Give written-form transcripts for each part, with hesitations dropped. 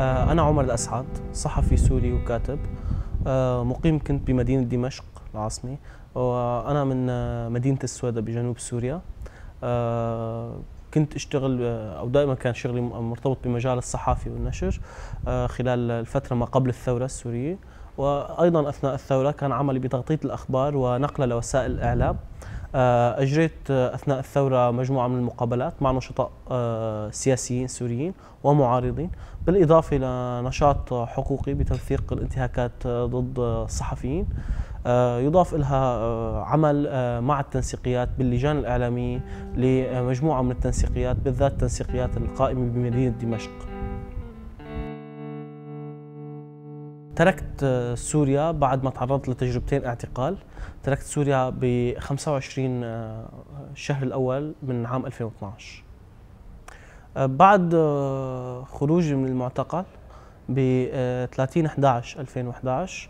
أنا عمر الأسعد، صحفي سوري وكاتب. مقيم كنت بمدينة دمشق العاصمة، وأنا من مدينة السويداء بجنوب سوريا. كنت أشتغل أو دائما كان شغلي مرتبط بمجال الصحافة والنشر خلال الفترة ما قبل الثورة السورية، وأيضا أثناء الثورة كان عملي بتغطية الأخبار ونقلها لوسائل الإعلام. أجريت أثناء الثورة مجموعة من المقابلات مع نشطاء سياسيين سوريين ومعارضين، بالإضافة لنشاط حقوقي بتوثيق الانتهاكات ضد الصحفيين. يضاف لها عمل مع التنسيقيات باللجان الإعلامية لمجموعة من التنسيقيات، بالذات التنسيقيات القائمة بمدينة دمشق. تركت سوريا بعد ما تعرضت لتجربتين اعتقال. تركت سوريا ب 25 الشهر الأول من عام 2012. بعد خروجي من المعتقل ب 30/11/2011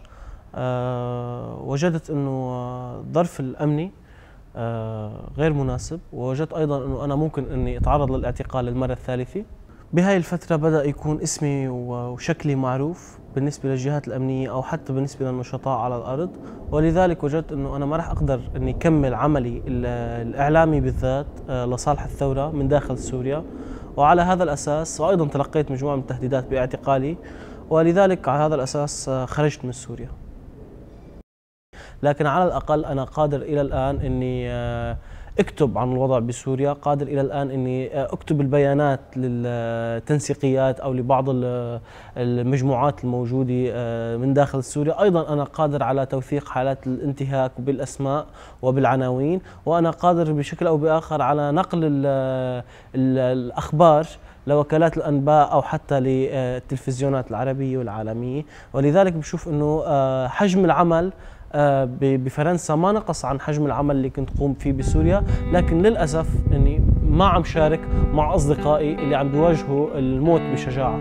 وجدت أنه الظرف الأمني غير مناسب، ووجدت أيضا أنه أنا ممكن أني أتعرض للاعتقال للمرة الثالثة. بهاي الفترة بدأ يكون اسمي وشكلي معروف بالنسبة للجهات الأمنية أو حتى بالنسبة للنشطاء على الأرض، ولذلك وجدت أنه أنا ما راح أقدر أني أكمل عملي الإعلامي بالذات لصالح الثورة من داخل سوريا. وعلى هذا الأساس وأيضا تلقيت مجموعة من التهديدات باعتقالي، ولذلك على هذا الأساس خرجت من سوريا. لكن على الأقل أنا قادر إلى الآن أني اكتب عن الوضع بسوريا، قادر إلى الآن أني اكتب البيانات للتنسيقيات أو لبعض المجموعات الموجودة من داخل سوريا. أيضا أنا قادر على توثيق حالات الانتهاك بالأسماء وبالعناوين، وأنا قادر بشكل أو بآخر على نقل الأخبار لوكالات الأنباء أو حتى للتلفزيونات العربية والعالمية. ولذلك بشوف أنه حجم العمل بفرنسا ما نقص عن حجم العمل اللي كنت قوم فيه بسوريا، لكن للأسف أني ما عم شارك مع أصدقائي اللي عم بيواجهوا الموت بشجاعة.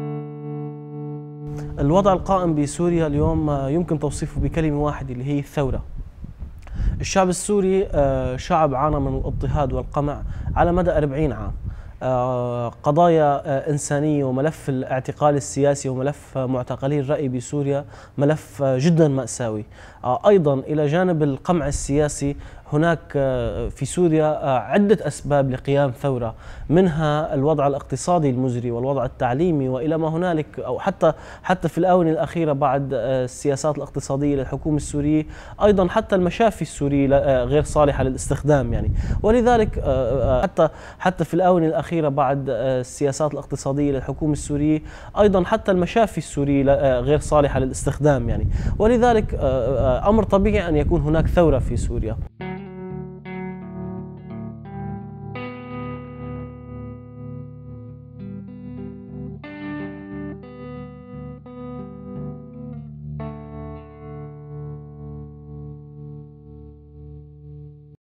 الوضع القائم بسوريا اليوم يمكن توصيفه بكلمة واحدة اللي هي الثورة. الشعب السوري شعب عانى من الاضطهاد والقمع على مدى 40 عام. قضايا إنسانية وملف الاعتقال السياسي وملف معتقلي الرأي بسوريا ملف جدا مأساوي. أيضا إلى جانب القمع السياسي هناك في سوريا عدة أسباب لقيام ثورة، منها الوضع الاقتصادي المزري والوضع التعليمي وإلى ما هنالك، أو حتى في الآونة الأخيرة بعد السياسات الاقتصادية للحكومة السورية، أيضا حتى المشافي السورية غير صالحة للاستخدام يعني. ولذلك حتى في الآونة الأخيرة بعد السياسات الاقتصادية للحكومة السورية، أيضا حتى المشافي السورية غير صالحة للاستخدام يعني. ولذلك أمر طبيعي أن يكون هناك ثورة في سوريا.